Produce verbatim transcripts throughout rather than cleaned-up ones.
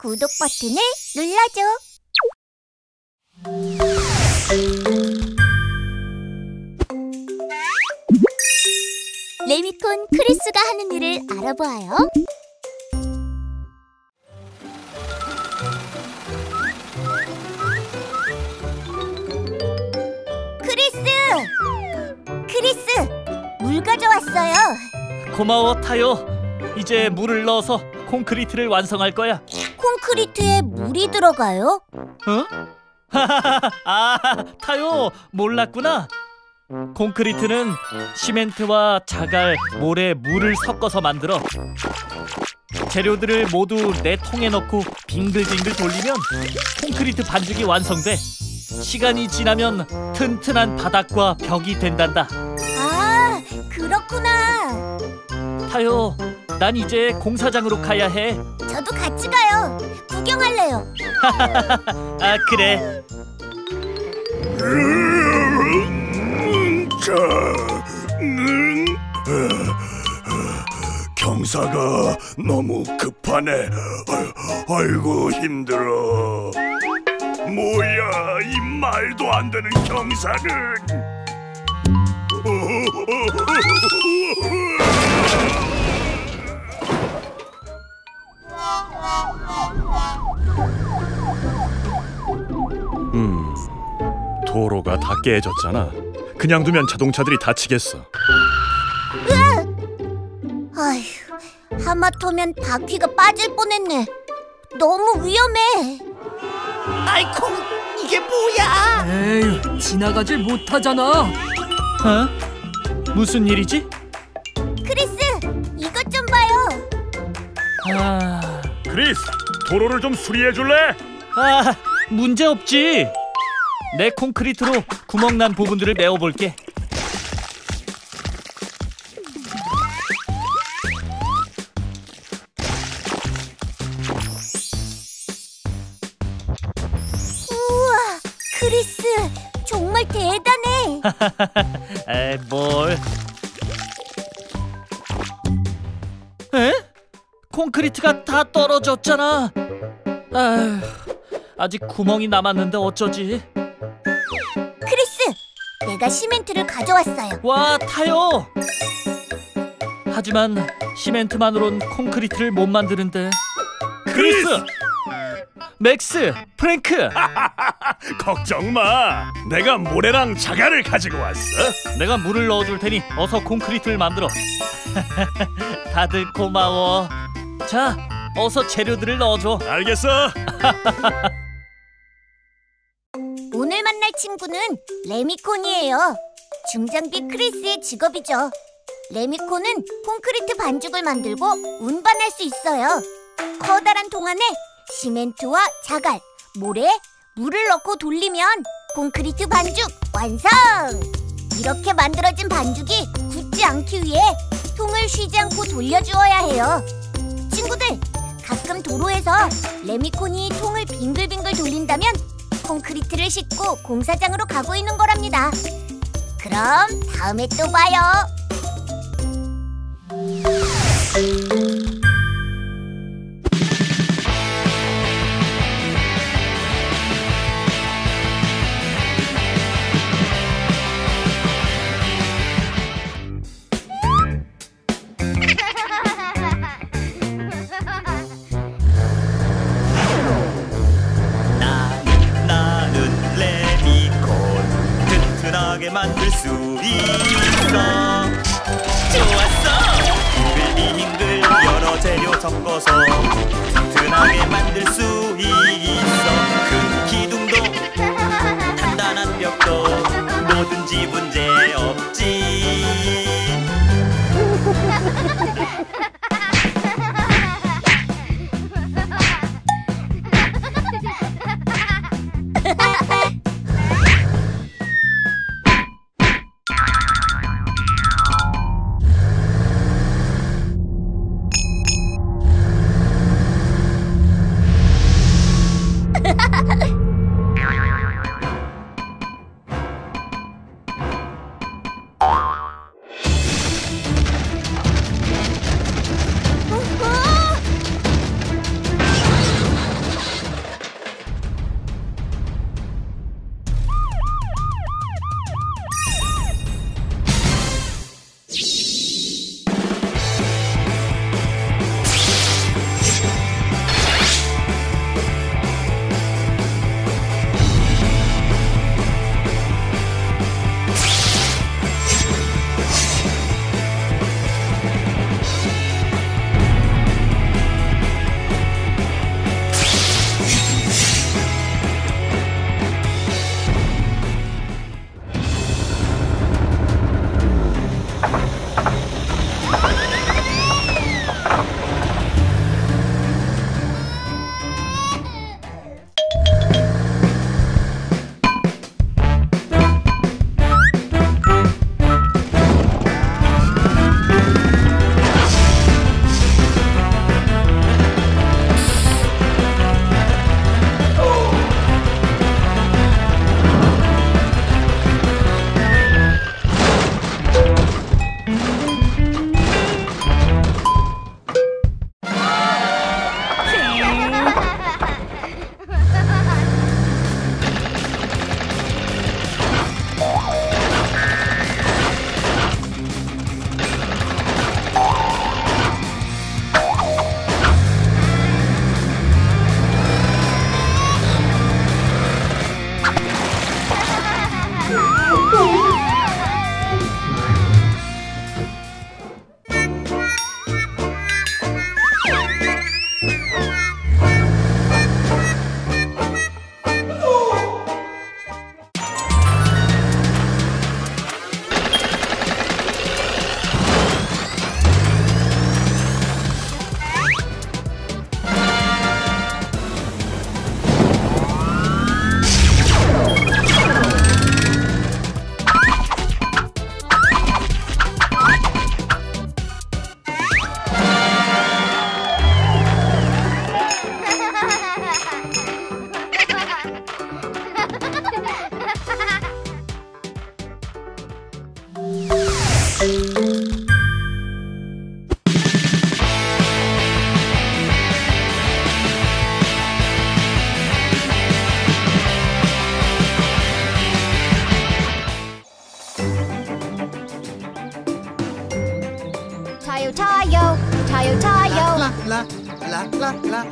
구독 버튼을 눌러줘. 레미콘 크리스가 하는 일을 알아보아요. 크리스! 크리스! 물 가져왔어요. 고마워, 타요. 이제 물을 넣어서 콘크리트를 완성할 거야. 콘크리트에 물이 들어가요? 어? 아, 타요. 몰랐구나. 콘크리트는 시멘트와 자갈, 모래, 물을 섞어서 만들어. 재료들을 모두 내 통에 넣고 빙글빙글 돌리면 콘크리트 반죽이 완성돼. 시간이 지나면 튼튼한 바닥과 벽이 된단다. 아, 그렇구나. 타요, 난 이제 공사장으로 가야 해. 저도 같이 가요. 구경할래요. 아, 그래. 자, 음, 경사가 너무 급하네. 아이고 힘들어. 뭐야, 이 말도 안 되는 경사는. 음, 도로가 다 깨졌잖아. 그냥 두면 자동차들이 다치겠어. 아휴, 하마터면 바퀴가 빠질 뻔했네. 너무 위험해. 아이콩, 이게 뭐야? 에이, 지나가질 못하잖아. 어? 무슨 일이지? 크리스, 이것 좀 봐요. 아, 크리스, 도로를 좀 수리해 줄래? 아, 문제 없지. 내 콘크리트로 구멍난 부분들을 메워볼게. 우와, 크리스, 정말 대단해. 에이, 뭘? 에? 콘크리트가 다 떨어졌잖아. 아휴, 아직 구멍이 남았는데 어쩌지? 크리스, 내가 시멘트를 가져왔어요. 와, 타요. 하지만 시멘트만으론 콘크리트를 못 만드는데. 크리스! 맥스! 프랭크! 걱정 마. 내가 모래랑 자갈을 가지고 왔어. 내가 물을 넣어줄 테니 어서 콘크리트를 만들어. 다들 고마워. 자, 어서 재료들을 넣어줘. 알겠어. 오늘 만날 친구는 레미콘이에요. 중장비 크리스의 직업이죠. 레미콘은 콘크리트 반죽을 만들고 운반할 수 있어요. 커다란 통 안에 시멘트와 자갈, 모래, 물을 넣고 돌리면 콘크리트 반죽 완성! 이렇게 만들어진 반죽이 굳지 않기 위해 통을 쉬지 않고 돌려주어야 해요. 친구들, 가끔 도로에서 레미콘이 통을 빙글빙글 돌린다면 콘크리트를 싣고 공사장으로 가고 있는 거랍니다. 그럼 다음에 또 봐요. 만들 수 있어. 좋았어. 빙글빙글 여러 재료 섞어서 튼튼하게 만들 수 있어. 큰 기둥도 단단한 벽도 뭐든지 문제 없지. 타요 타요 타요 타요. 라라라라라.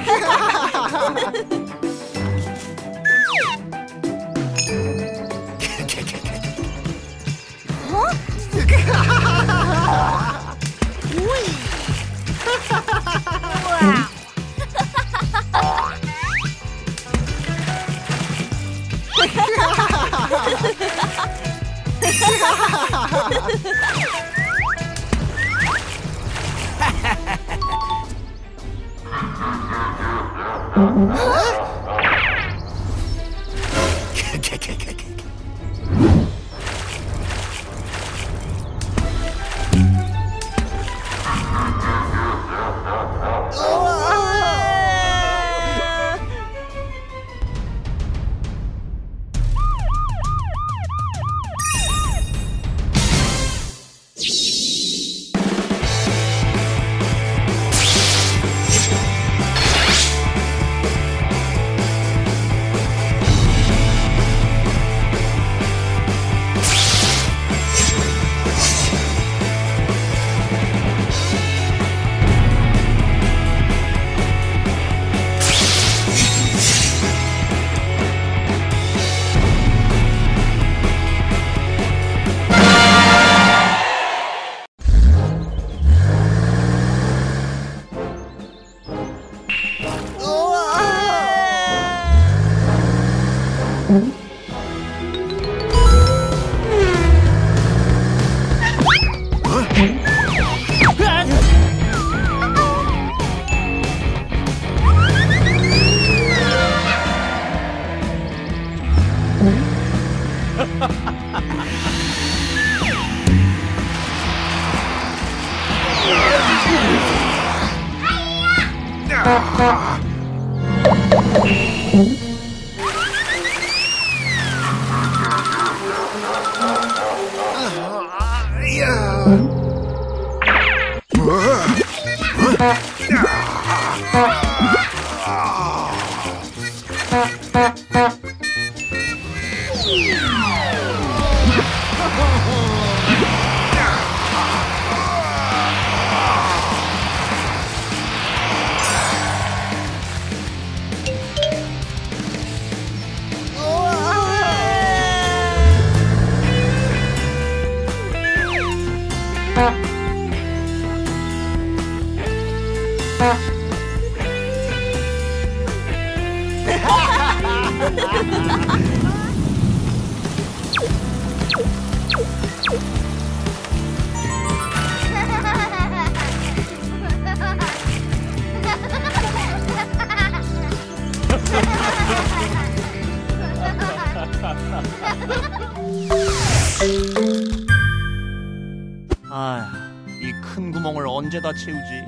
아, 이 큰 구멍을 언제 다 채우지?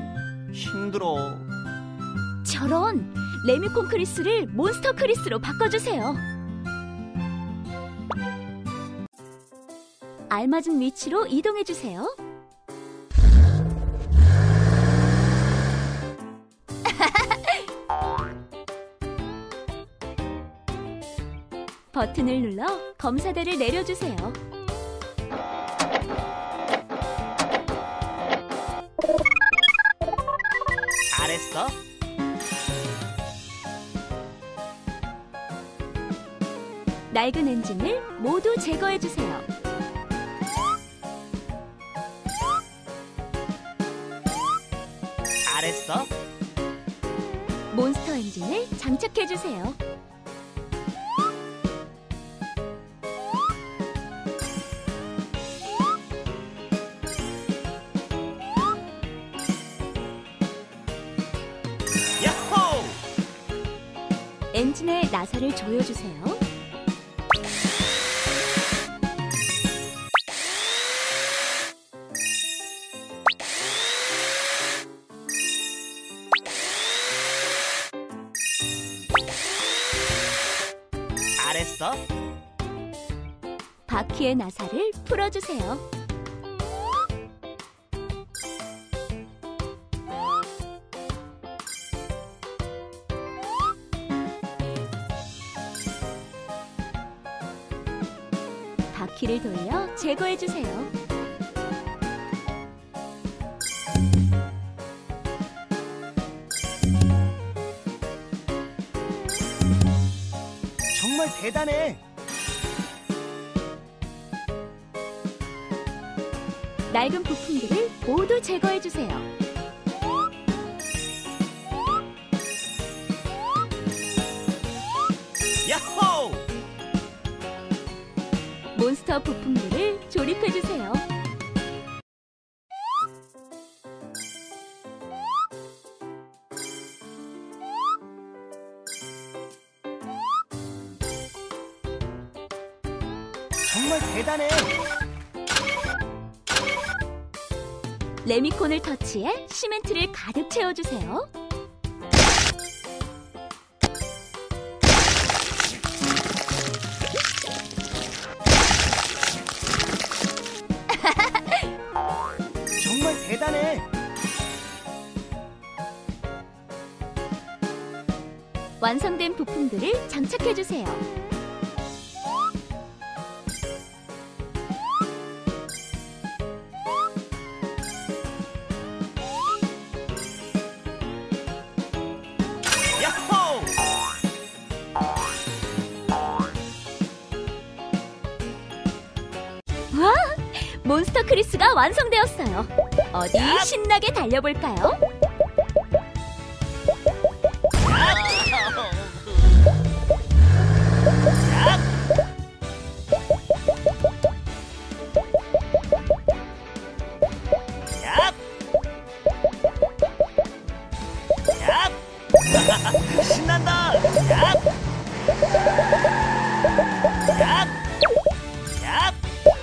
힘들어. 저런 레미콘 크리스를 몬스터 크리스로 바꿔주세요. 알맞은 위치로 이동해주세요. 버튼을 눌러 검사대를 내려주세요. 잘했어. 낡은 엔진을 모두 제거해주세요. 잘했어. 몬스터 엔진을 장착해주세요. 야호! 엔진의 나사를 조여주세요. 잘했어. 바퀴의 나사를 풀어주세요. 바퀴를 돌려 제거해주세요. 정말 대단해. 낡은 부품들을 모두 제거해 주세요. 야호! 몬스터 부품들을 조립해 주세요. 정말 대단해. 레미콘을 터치해 시멘트를 가득 채워주세요. 정말 대단해. 완성된 부품들을 장착해주세요. 야호! 와! 몬스터 크리스가 완성되었어요. 어디 신나게 달려볼까요? 신난다. 얍! 얍! 얍!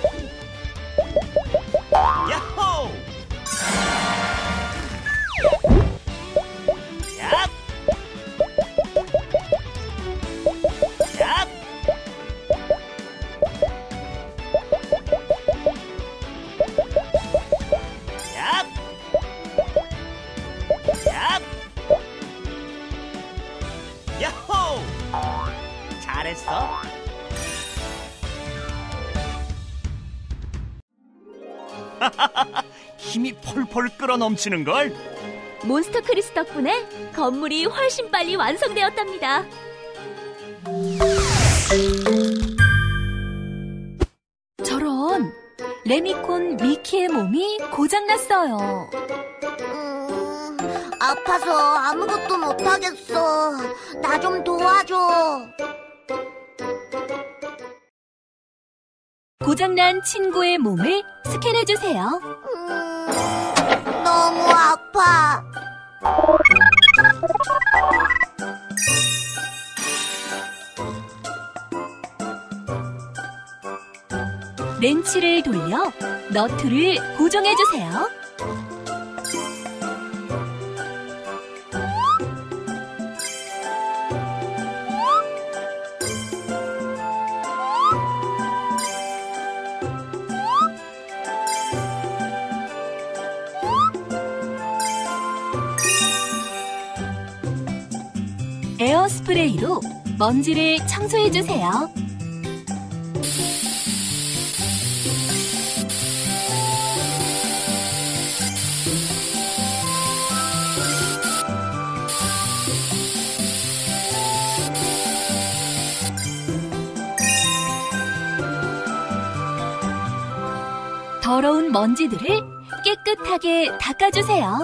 야호! 얍! 얍! 얍! 얍! 야호! 잘했어. 힘이 폴폴 끓어 넘치는 걸. 몬스터 크리스 덕분에 건물이 훨씬 빨리 완성되었답니다. 저런, 레미콘 미키의 몸이 고장났어요. 음, 아파서 아무것도 못하겠어. 나 좀 도와줘. 고장난 친구의 몸을 스캔해주세요. 음, 너무 아파. 렌치를 돌려 너트를 고정해주세요. 에어스프레이로 먼지를 청소해주세요. 더러운 먼지들을 깨끗하게 닦아주세요.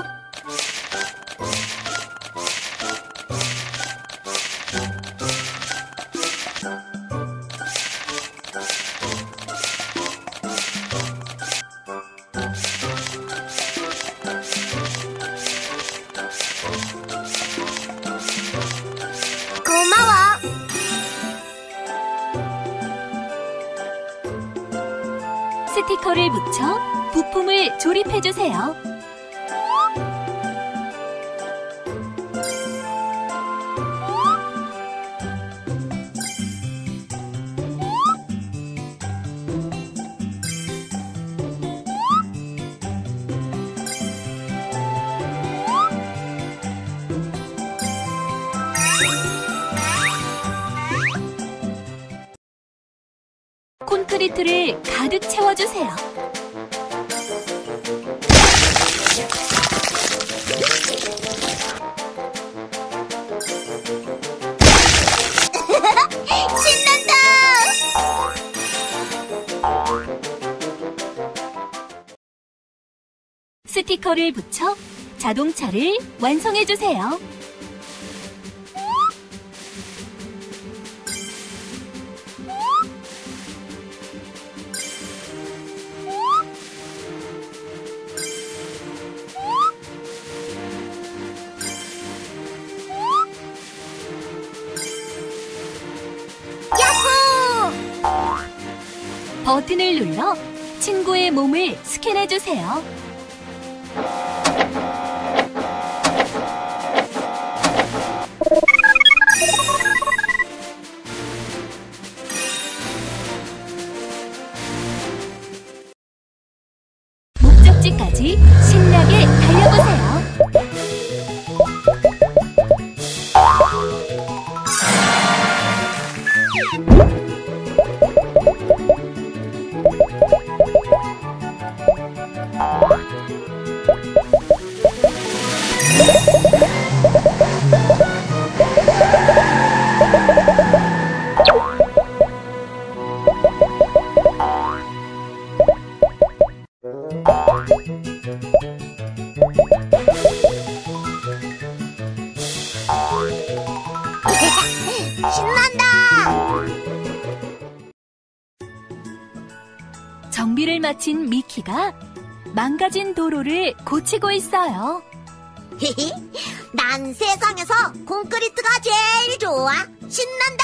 고마워. 스티커를 붙여 부품을 조립해주세요. 콘크리트를 가득 채워주세요. 신나. 스티커를 붙여 자동차를 완성해 주세요. 버튼을 눌러 친구의 몸을 스캔해 주세요. 목적지까지 신나게 달려보세요. 신난다! 정비를 마친 미키가 망가진 도로를 고치고 있어요. 난 세상에서 콘크리트가 제일 좋아. 신난다!